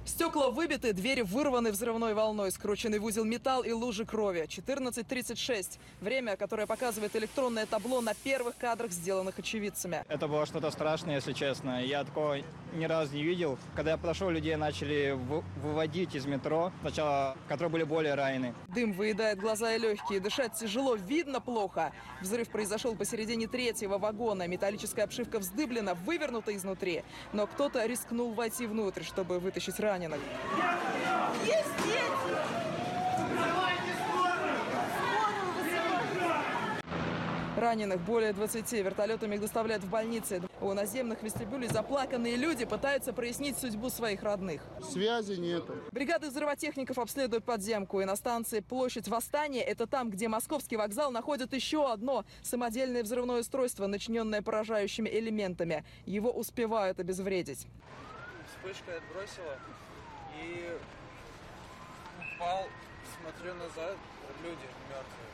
Стекла выбиты, двери вырваны взрывной волной, скрученный в узел металл и лужи крови. 14:36. Время, которое показывает электронное табло на первых кадрах, сделанных очевидцами. Это было что-то страшное, если честно. Я такого ни разу не видел. Когда я подошел, людей начали выводить из метро, сначала, которые были более ранены. Дым выедает глаза и легкие. Дышать тяжело, видно плохо. Взрыв произошел посередине третьего вагона. Металлическая обшивка вздыблена, вывернута изнутри. Но кто-то рискнул войти внутрь, чтобы вытащить раненых. Есть дети! Раненых более 20. Вертолетами их доставляют в больницы. У наземных вестибюлей заплаканные люди пытаются прояснить судьбу своих родных. Связи нету. Бригады взрывотехников обследуют подземку. И на станции Площадь Восстания, это там, где Московский вокзал, находят еще одно самодельное взрывное устройство, начиненное поражающими элементами. Его успевают обезвредить. Вспышка отбросила и упал, смотрю назад, люди мертвые.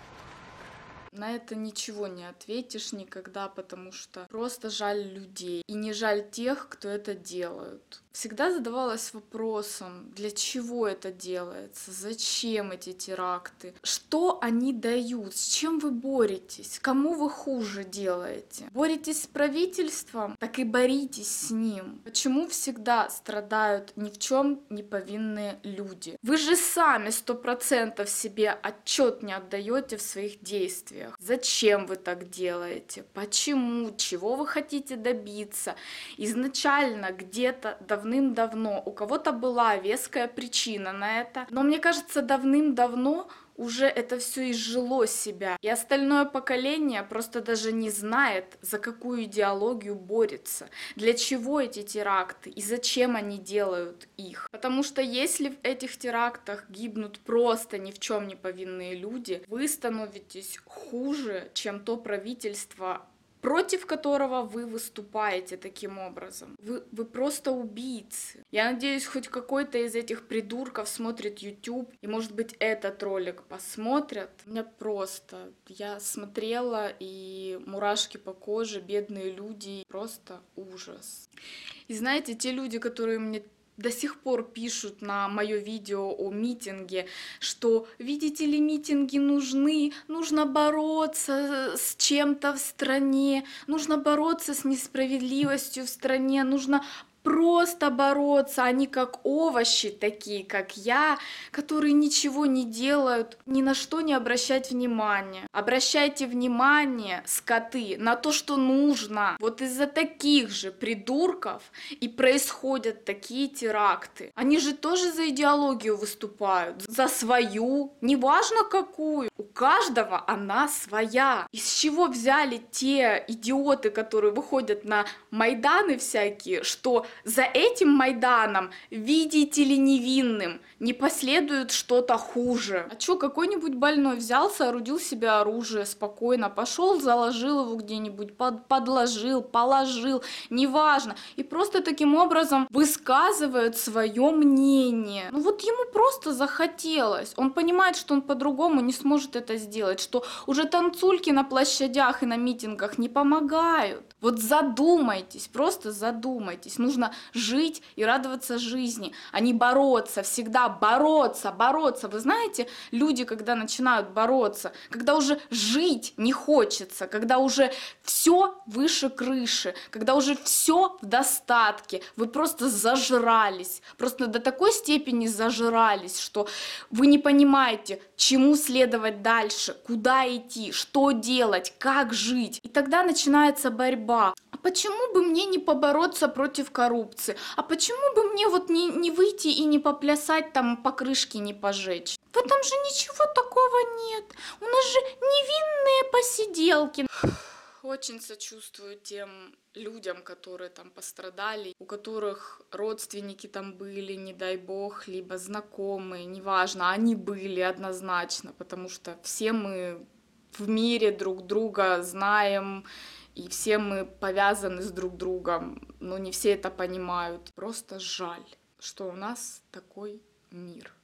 На это ничего не ответишь никогда, потому что просто жаль людей. И не жаль тех, кто это делают. Всегда задавалась вопросом, для чего это делается, зачем эти теракты, что они дают, с чем вы боретесь, кому вы хуже делаете. Боретесь с правительством, так и боритесь с ним. Почему всегда страдают ни в чем не повинные люди? Вы же сами 100% себе отчет не отдаете в своих действиях. Зачем вы так делаете? Почему? Чего вы хотите добиться? Изначально где-то давным-давно у кого-то была веская причина на это, но мне кажется, давным-давно уже это все изжило себя. И остальное поколение просто даже не знает, за какую идеологию борется, для чего эти теракты и зачем они делают их. Потому что если в этих терактах гибнут просто ни в чем не повинные люди, вы становитесь хуже, чем то правительство, против которого вы выступаете таким образом. Вы просто убийцы. Я надеюсь, хоть какой-то из этих придурков смотрит YouTube, и, может быть, этот ролик посмотрят. У меня просто... Я смотрела, и мурашки по коже, бедные люди, просто ужас. И знаете, те люди, которые мне до сих пор пишут на мое видео о митинге, что, видите ли, митинги нужны, нужно бороться с чем-то в стране, нужно бороться с несправедливостью в стране, нужно просто бороться, а не как овощи, такие как я, которые ничего не делают, ни на что не обращать внимания. Обращайте внимание, скоты, на то, что нужно. Вот из-за таких же придурков и происходят такие теракты. Они же тоже за идеологию выступают, за свою, неважно какую. У каждого она своя. Из чего взяли те идиоты, которые выходят на майданы всякие, что за этим Майданом, видите ли, невинным, не последует что-то хуже. А чё, какой-нибудь больной взял, соорудил себе оружие спокойно, пошел, заложил его где-нибудь, подложил, положил, неважно. И просто таким образом высказывает свое мнение. Ну вот ему просто захотелось. Он понимает, что он по-другому не сможет это сделать, что уже танцульки на площадях и на митингах не помогают. Вот задумайтесь, просто задумайтесь. Нужно жить и радоваться жизни, а не бороться, всегда бороться, бороться. Вы знаете, люди, когда начинают бороться, когда уже жить не хочется, когда уже все выше крыши, когда уже все в достатке, вы просто зажрались, просто до такой степени зажрались, что вы не понимаете, чему следовать дальше, куда идти, что делать, как жить. И тогда начинается борьба. А почему бы мне не побороться против коррупции? А почему бы мне вот не выйти и не поплясать, там по крышке не пожечь? В этом же ничего такого нет. У нас же невинные посиделки. Очень сочувствую тем людям, которые там пострадали, у которых родственники там были, не дай бог, либо знакомые, неважно, они были однозначно, потому что все мы в мире друг друга знаем, и все мы повязаны с друг другом, но не все это понимают. Просто жаль, что у нас такой мир.